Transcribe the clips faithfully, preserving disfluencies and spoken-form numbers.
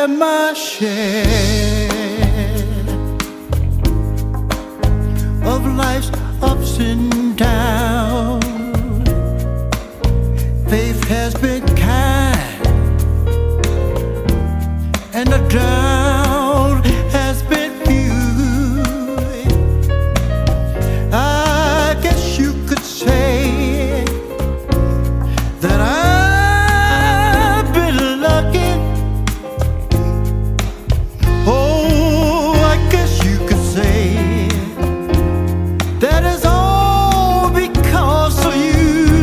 had my share of life's ups and downs. Faith has been kind, and the doubt has been few. I guess you could say that I've been lucky. Oh, I guess you could say that is all because of you.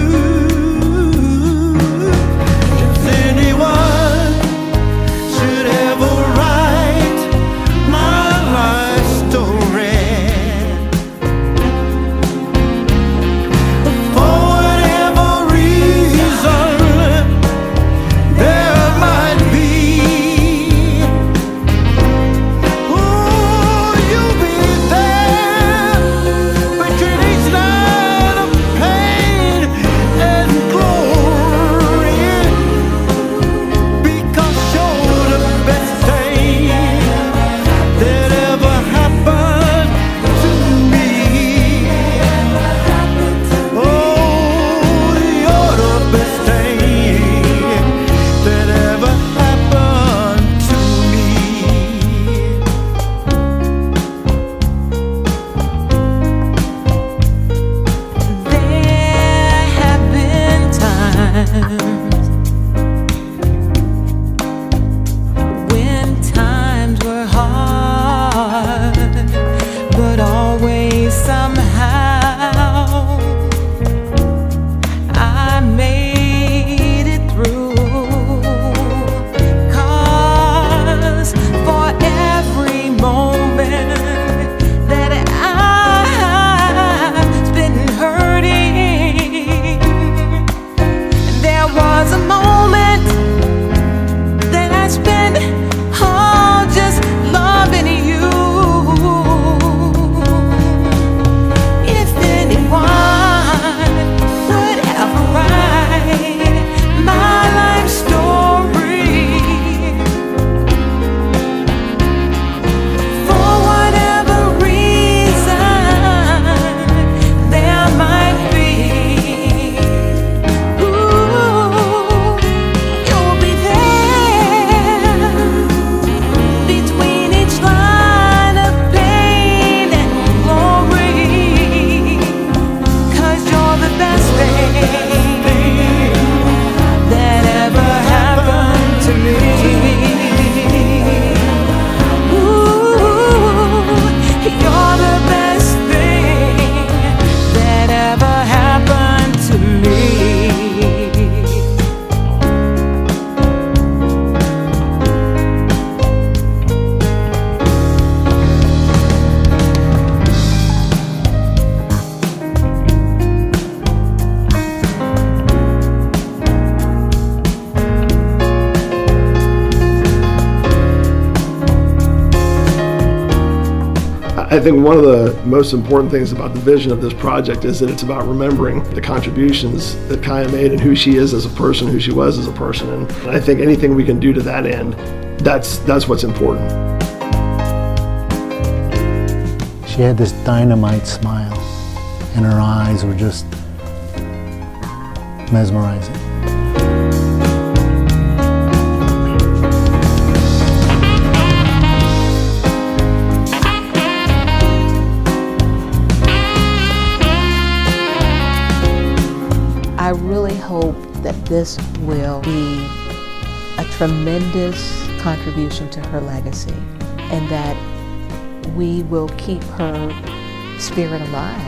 If anyone should ever write my life story, for whatever reason there might be, oh, you'll be there between each night of pain and glory, because you're the best thing that ever happened to me. Oh, you're the best thing that ever happened to me. There have been times when times were hard, but always somehow I made it through. 'Cause for every moment that I've been hurting, there was a moment that I spent all just loving you. If anyone would ever write my life story, for whatever reason there might be, ooh, you'll be there between each line of pain and glory, 'cause you're the best thing that ever happened to me. Ooh, you're the best thing that ever happened to me. I think one of the most important things about the vision of this project is that it's about remembering the contributions that Kaia made and who she is as a person, who she was as a person. And I think anything we can do to that end, that's, that's what's important. She had this dynamite smile, and her eyes were just mesmerizing. I really hope that this will be a tremendous contribution to her legacy, and that we will keep her spirit alive.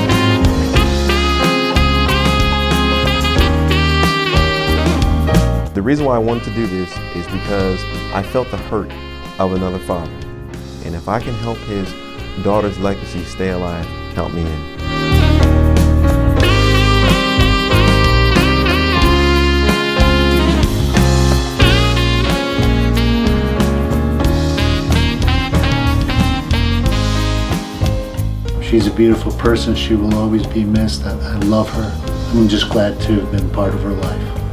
The reason why I wanted to do this is because I felt the hurt of another father. And if I can help his daughter's legacy stay alive, count me in. She's a beautiful person. She will always be missed. I, I love her. I'm just glad to have been part of her life.